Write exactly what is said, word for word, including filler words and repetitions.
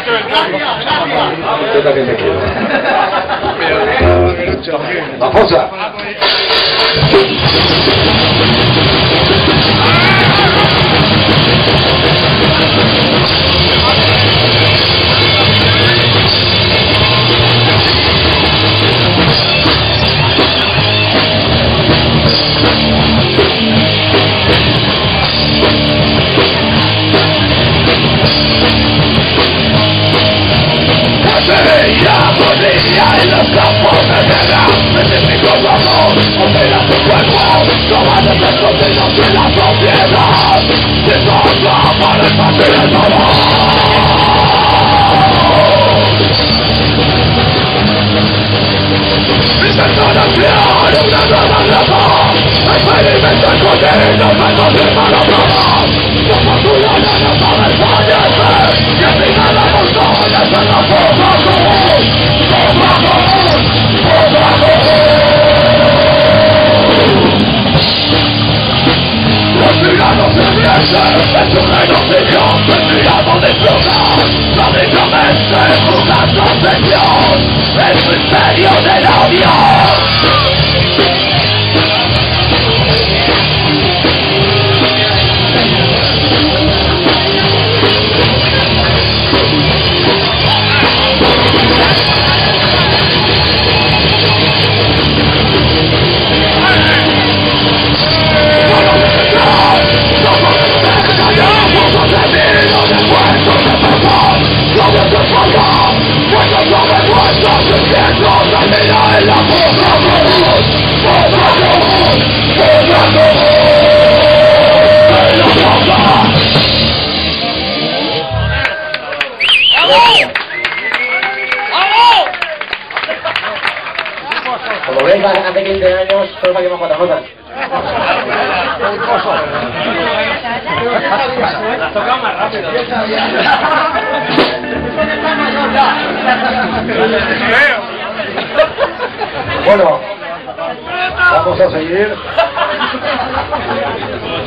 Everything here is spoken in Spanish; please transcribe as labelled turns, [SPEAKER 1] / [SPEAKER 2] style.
[SPEAKER 1] Yo también te quiero. La fosa.
[SPEAKER 2] En los campos de guerra, enemigos vamos, opera su cuerpo, cobardes escondidos en la sociedad, disfraza para esparcir el dolor. Intentan ampliar una nueva raza, experimento escondido, me confirman los trabajos, somos ciudadanos a desfallecer, y encima la montaña en la forma común. Los tiranos se vierten, es un genocidio, el disfruta, trágicamente una transacción, es un imperio del odio.
[SPEAKER 3] Como veis, hace quince años, solo saquemos cuatro notas.
[SPEAKER 4] Las toca más rápido.
[SPEAKER 1] Bueno, vamos a seguir.